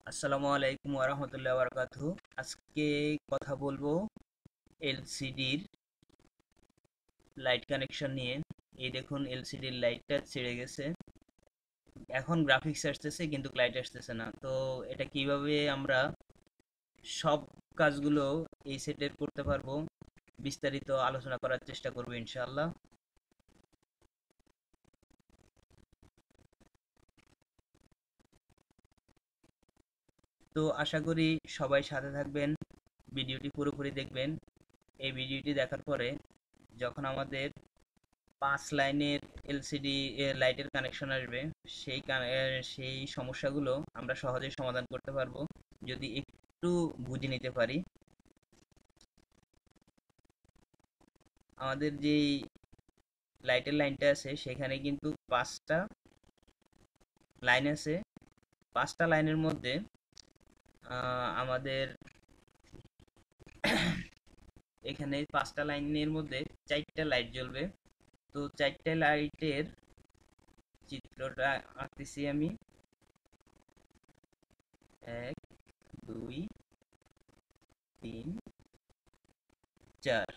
আসসালামু আলাইকুম ওরহমতুল্লাহ বারাকাতুহু। আজকে কথা বলবো এলসিডির লাইট কানেকশন নিয়ে। এই দেখুন এলসিডির লাইটটা ছেড়ে গেছে, এখন গ্রাফিক্স আসতেছে কিন্তু লাইট আসতেছে না। তো এটা কিভাবে আমরা সব কাজগুলো এই সেটের করতে পারবো বিস্তারিত আলোচনা করার চেষ্টা করবো ইনশাআল্লাহ। তো আশা করি সবাই সাথে থাকবেন, ভিডিওটি পুরোপুরি দেখবেন। এই ভিডিওটি দেখার পরে যখন আমাদের 5 লাইনের এলসিডি এর লাইটের কানেকশন আসবে, সেই সমস্যাগুলো আমরা সহজেই সমাধান করতে পারবো যদি একটু বুঝে নিতে পারি। আমাদের যেই লাইটের লাইনটা আছে সেখানে কিন্তু 5টা লাইন আছে। 5টা লাইনের মধ্যে আমাদের এখানে 5টা লাইনের মধ্যে 4টা লাইট জ্বলবে। তো 4টে লাইটের চিত্রটা আঁকতেছি আমি। 1 2 3 4।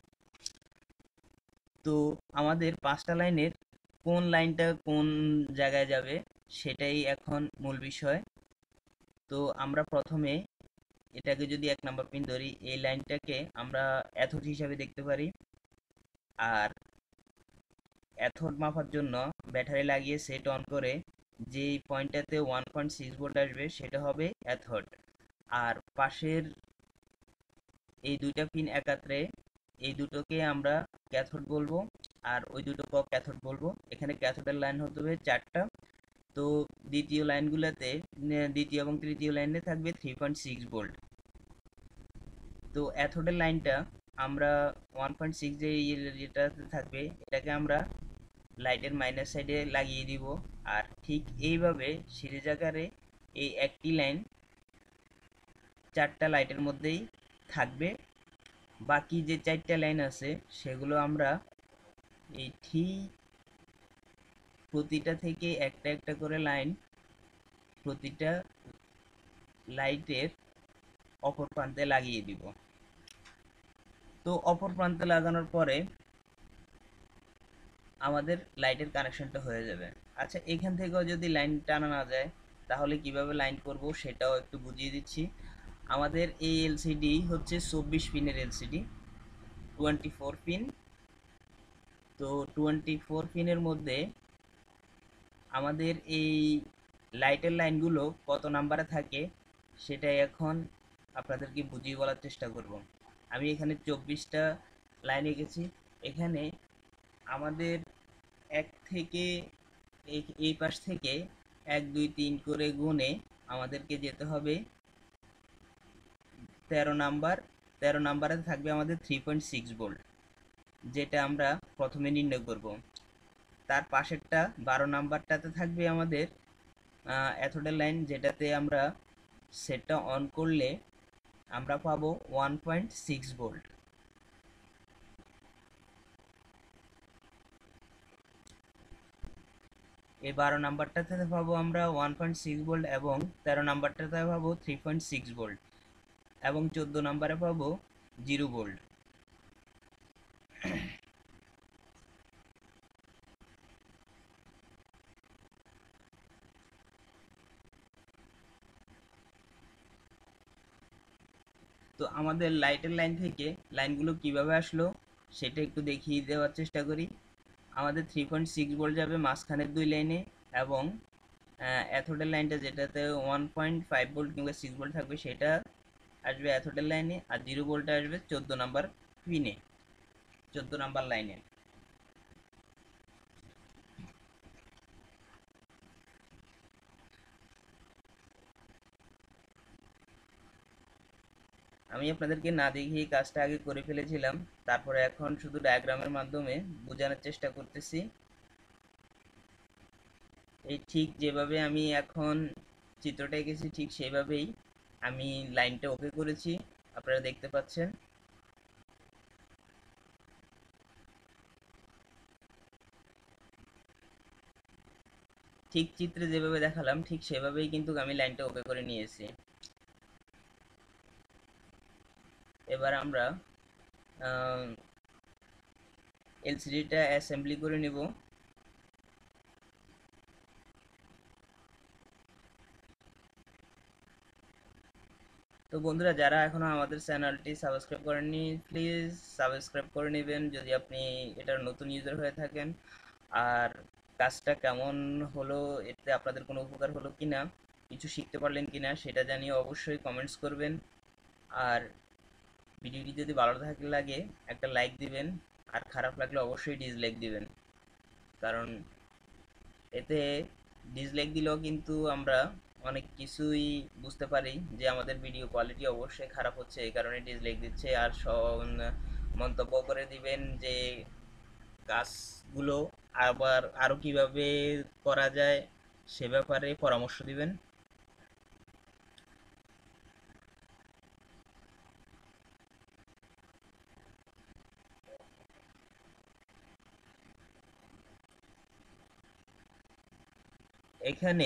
তো আমাদের 5টা লাইনের কোন লাইনটা কোন জায়গায় যাবে সেটাই এখন মূল বিষয়। তো আমরা প্রথমে এটাকে যদি 1 নম্বর পিন ধরি, এই লাইনটাকে আমরা অ্যাথোড হিসাবে দেখতে পারি। আর অ্যাথোড মাপার জন্য ব্যাটারি লাগিয়ে সেট অন করে যেই পয়েন্টটাতে 1.6 ভোল্ট আসবে সেটা হবে অ্যাথোড। আর পাশের এই দুইটা পিন একাত্রে, এই দুটোকে আমরা ক্যাথোড বলবো, আর ওই দুটোকে ক্যাথোড বলবো। এখানে ক্যাথোডের লাইন হতে হবে 4টা। তো দ্বিতীয় এবং তৃতীয় লাইনে থাকবে 3.6 ভোল্ট। তো অ্যাথোডের লাইনটা আমরা 1.6 যেটাতে থাকবে এটাকে আমরা লাইটের মাইনাস সাইডে লাগিয়ে দিব। আর ঠিক এইভাবে সিরিজ আকারে এই একটি লাইন 4টা লাইটের মধ্যেই থাকবে। বাকি যে 4টা লাইন আছে সেগুলো আমরা এই ঠিক প্রতিটা থেকে একটা একটা করে লাইন প্রতিটা লাইটের অপর প্রান্তে লাগিয়ে দিব। তো অপর প্রান্তে লাগানোর পরে আমাদের লাইটের কানেকশনটা হয়ে যাবে। আচ্ছা, এখান থেকেও যদি লাইন টানা না যায় তাহলে কিভাবে লাইন করব সেটাও একটু বুঝিয়ে দিচ্ছি। আমাদের এই এলসিডি হচ্ছে 24 পিনের এলসিডি, 24 পিন। তো 24 পিনের মধ্যে আমাদের এই লাইটের লাইনগুলো কত নাম্বারে থাকে সেটাই এখন আপনাদেরকে বুঝিয়ে বলার চেষ্টা করব। আমি এখানে 24টা লাইন এঁকেছি। এখানে আমাদের এক থেকে এই পাশ থেকে 1 2 3 করে গুণে আমাদেরকে যেতে হবে 13 নাম্বার। 13 নাম্বারে থাকবে আমাদের 3.6 ভোল্ট, যেটা আমরা প্রথমে নির্ণয় করব। তার পাশেরটা 12 নাম্বারটাতে থাকবে আমাদের অ্যাথোডের লাইন, যেটাতে আমরা সেটটা অন করলে আমরা পাবো 1.6 ভোল্ট। এই 12 নাম্বারটাতে পাবো আমরা 1.6 ভোল্ট, এবং 13 নাম্বারটাতে পাবো 3.6 ভোল্ট, এবং 14 নাম্বারে পাবো 0 ভোল্ট। তো আমাদের লাইটের লাইন থেকে লাইনগুলো কিভাবে আসলো সেটা একটু দেখিয়ে দেওয়ার চেষ্টা করি। আমাদের 3.6 ভোল্ট যাবে মাঝখানের 2 লাইনে, এবং অ্যাথোডের লাইনটা যেটাতে 1.5 ভোল্ট কিংবা 6 ভোল্ট থাকবে সেটা আসবে অ্যাথোডের লাইনে, আর 0 ভোল্ট আসবে 14 নাম্বার পিনে, 14 নাম্বার লাইনে। আমি আপনাদেরকে না দেখিয়ে কাজটা আগে করে ফেলেছিলাম, তারপরে এখন শুধু ডায়াগ্রামের মাধ্যমে বোঝানোর চেষ্টা করতেছি। এই ঠিক যেভাবে আমি এখন চিত্রটা এঁকেছি ঠিক সেইভাবেই আমি লাইনটা ওকে করেছি, আপনারা দেখতে পাচ্ছেন। ঠিক চিত্রে যেভাবে দেখালাম ঠিক সেভাবেই কিন্তু আমি লাইনটা ওকে করে নিয়েছি। এবার আমরা এলসিডিটা অ্যাসেম্বলি করে নেব। তো বন্ধুরা, যারা এখনো আমাদের চ্যানেলটি সাবস্ক্রাইব করেননি প্লিজ সাবস্ক্রাইব করে নেবেন যদি আপনি এটার নতুন ইউজার হয়ে থাকেন। আর কাজটা কেমন হলো, এতে আপনাদের কোনো উপকার হলো কিনা, কিছু শিখতে পারলেন কিনা সেটা জানিয়ে অবশ্যই কমেন্টস করবেন। আর ভিডিওটি যদি ভালো লাগে একটা লাইক দিবেন, আর খারাপ লাগলে অবশ্যই ডিসলাইক দিবেন। কারণ এতে ডিসলাইক দিলেও কিন্তু আমরা অনেক কিছুই বুঝতে পারি যে আমাদের ভিডিও কোয়ালিটি অবশ্যই খারাপ হচ্ছে, এই কারণে ডিসলাইক দিচ্ছে। আর মন্তব্য করে দিবেন যে কাজগুলো আবার আরো কিভাবে করা যায় সে ব্যাপারে পরামর্শ দিবেন। এখানে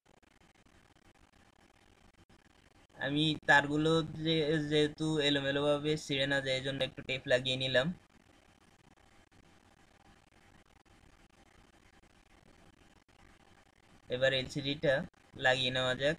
আমি তারগুলো যেহেতু এলোমেলো ভাবে ছিঁড়ে না যায় এই জন্য একটু টেপ লাগিয়ে নিলাম। এবার এলসিডিটা লাগিয়ে নেওয়া যাক।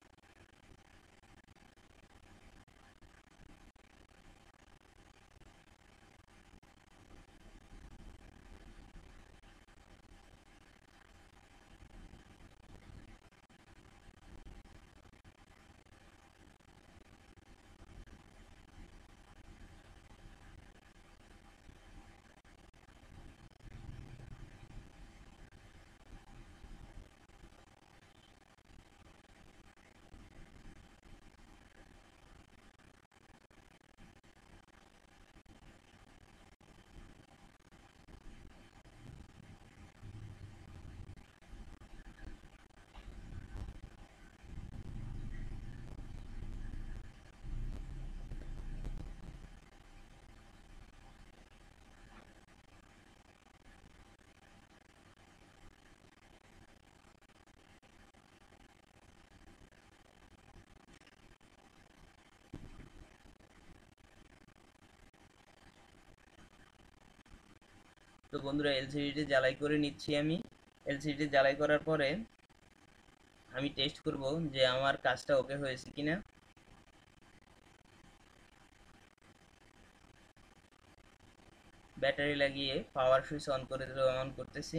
তো বন্ধুরা, এলসিডিটি জ্বালাই করে নিচ্ছি আমি। এলসিডি জ্বালাই করার পরে আমি টেস্ট করব যে আমার কাজটা ওকে হয়েছে কিনা। ব্যাটারি লাগিয়ে পাওয়ার সুইচ অন করে দিলে অন করতেছি।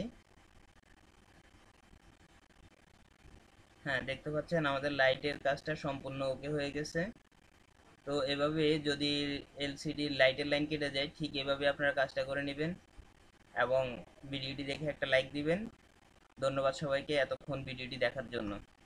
হ্যাঁ, দেখতে পাচ্ছেন আমাদের লাইটের কাজটা সম্পূর্ণ ওকে হয়ে গেছে। তো এভাবে যদি এলসিডি লাইটের লাইন কেটে যায় ঠিক এভাবে আপনারা কাজটা করে নেবেন এবং ভিডিওটি দেখে একটা লাইক দিবেন। ধন্যবাদ সবাইকে এতক্ষণ ভিডিওটি দেখার জন্য।